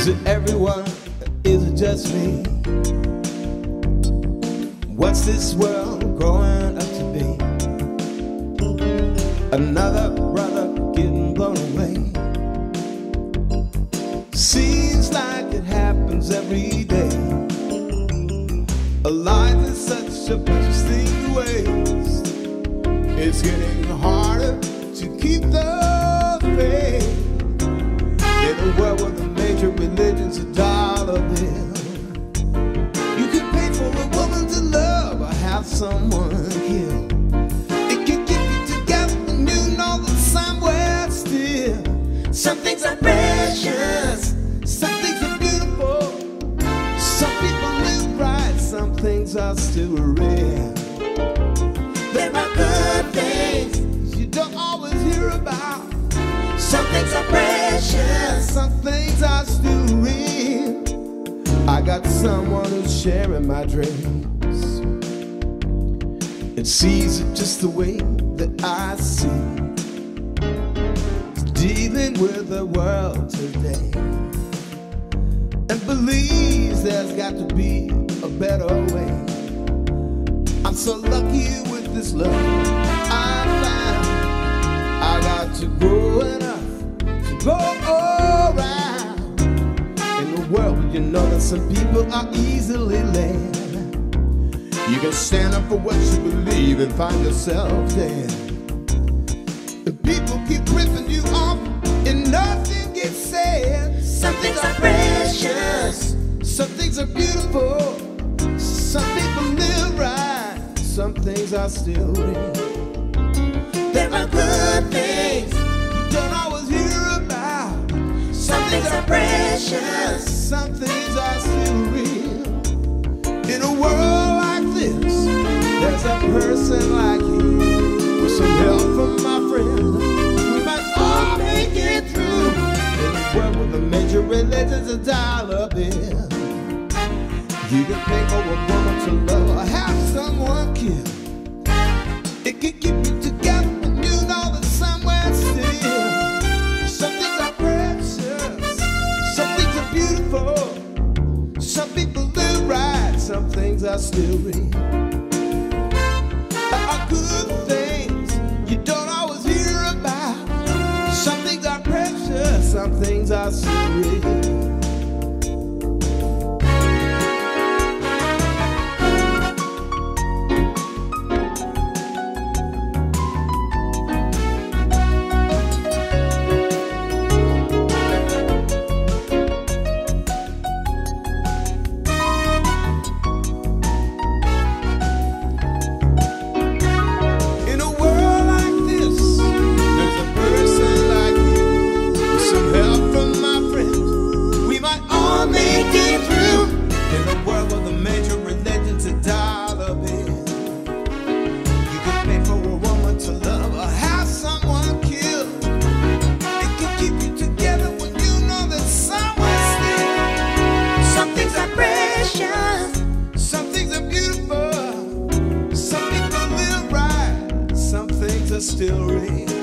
Is it everyone? Is it just me? What's this world growing up to be? Another brother getting blown away. Seems like it happens every day. Life is such a precious thing to waste. It's getting harder to keep the faith. In a world where the major religion's a dollar bill, you can pay for a woman to love or have someone killed. It can keep you together when you know that somewhere still some things are precious, some things are beautiful, some people live right, some things are still real. There are good things you don't always hear about. Some things are precious, some things are still real. I got someone who's sharing my dreams and sees it just the way that I see. Dealing with the world today and believes there's got to be a better way. I'm so lucky with this love I found. I got to grow enough to go around in the world where you know that some people are easily led. You can stand up for what you believe and find yourself dead. And people keep ripping you off and nothing gets said. Some things are precious, some things are beautiful, some people live right, some things are still real. There are good things you don't always hear about. Some things are precious, some things are still real. In a world like this, there's a person like you. With some help from my friend, we might all make it through. In a world where the major religion's a dollar bill, you can pay for a woman to love or have someone killed. It can keep you together when you know that somewhere still some things are precious, some things are beautiful, some people live right, some things are still real. There are good things you don't always hear about. Some things are precious, some things are still real. Still real.